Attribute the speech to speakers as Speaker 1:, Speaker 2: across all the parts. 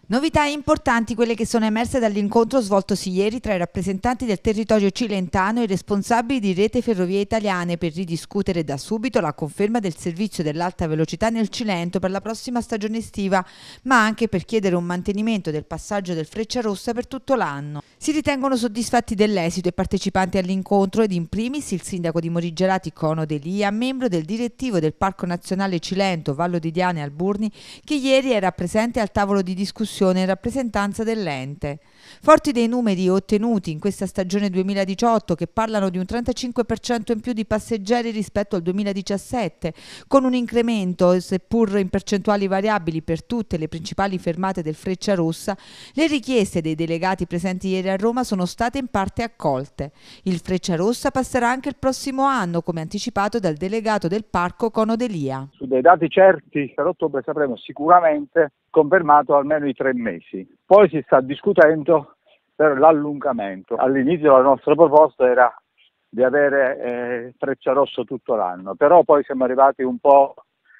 Speaker 1: Novità importanti quelle che sono emerse dall'incontro svoltosi ieri tra i rappresentanti del territorio cilentano e i responsabili di Rete Ferrovie Italiane per ridiscutere da subito la conferma del servizio dell'alta velocità nel Cilento per la prossima stagione estiva, ma anche per chiedere un mantenimento del passaggio del Frecciarossa per tutto l'anno. Si ritengono soddisfatti dell'esito i partecipanti all'incontro ed in primis il sindaco di Morigerati Cono Delia, membro del direttivo del Parco Nazionale Cilento, Vallo di Diane e Alburni, che ieri era presente al tavolo di discussione in rappresentanza dell'ente. Forti dei numeri ottenuti in questa stagione 2018 che parlano di un 35% in più di passeggeri rispetto al 2017, con un incremento, seppur in percentuali variabili per tutte le principali fermate del Frecciarossa, le richieste dei delegati presenti ieri a Roma sono state in parte accolte. Il Frecciarossa passerà anche il prossimo anno, come anticipato dal delegato del parco Cono Delia.
Speaker 2: Su dei dati certi per ottobre sapremo sicuramente confermato almeno i 3 mesi. Poi si sta discutendo per l'allungamento. All'inizio la nostra proposta era di avere Frecciarossa tutto l'anno, però poi siamo arrivati un po'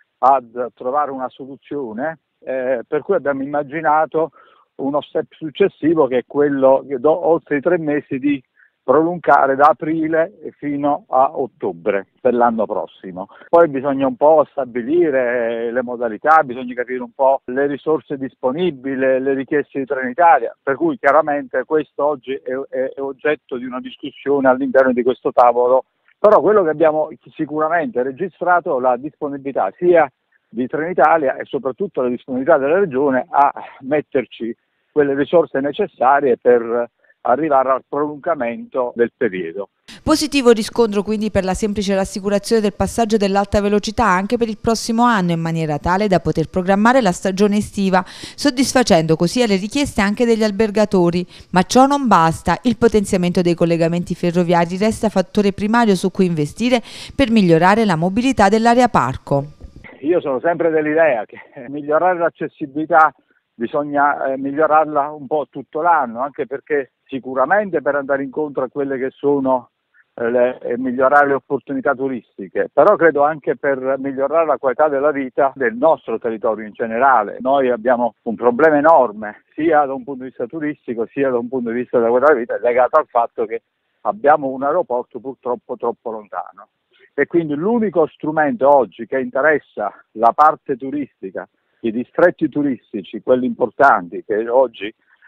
Speaker 2: ad trovare una soluzione per cui abbiamo immaginato uno step successivo che è quello che oltre i 3 mesi di prolungare da aprile fino a ottobre per l'anno prossimo. Poi bisogna un po' stabilire le modalità, bisogna capire un po' le risorse disponibili, le richieste di Trenitalia, per cui chiaramente questo oggi è oggetto di una discussione all'interno di questo tavolo, però quello che abbiamo sicuramente registrato è la disponibilità sia di Trenitalia e soprattutto la disponibilità della Regione a metterci quelle risorse necessarie per arrivare al prolungamento del periodo.
Speaker 1: Positivo riscontro quindi per la semplice rassicurazione del passaggio dell'alta velocità anche per il prossimo anno, in maniera tale da poter programmare la stagione estiva, soddisfacendo così alle richieste anche degli albergatori. Ma ciò non basta, il potenziamento dei collegamenti ferroviari resta fattore primario su cui investire per migliorare la mobilità dell'area parco.
Speaker 2: Io sono sempre dell'idea che migliorare l'accessibilità bisogna migliorarla un po' tutto l'anno, anche perché sicuramente per andare incontro a quelle che sono migliorare le opportunità turistiche, però credo anche per migliorare la qualità della vita del nostro territorio in generale. Noi abbiamo un problema enorme, sia da un punto di vista turistico, sia da un punto di vista della qualità della vita, legato al fatto che abbiamo un aeroporto purtroppo troppo lontano. E quindi l'unico strumento oggi che interessa la parte turistica, i distretti turistici, quelli importanti che oggi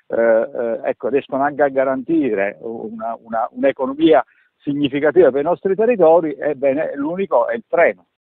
Speaker 2: riescono anche a garantire un'economia significativa per i nostri territori, ebbene l'unico è il treno.